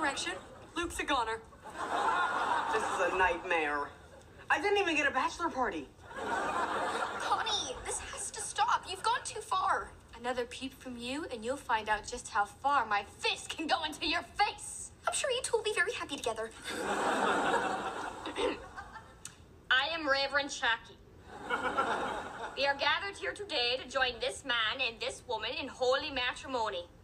Correction, Luke's a goner. This is a nightmare. I didn't even get a bachelor party. Connie, this has to stop. You've gone too far. Another peep from you, and you'll find out just how far my fist can go into your face. I'm sure you two will be very happy together. I am Reverend Shaki. We are gathered here today to join this man and this woman in holy matrimony.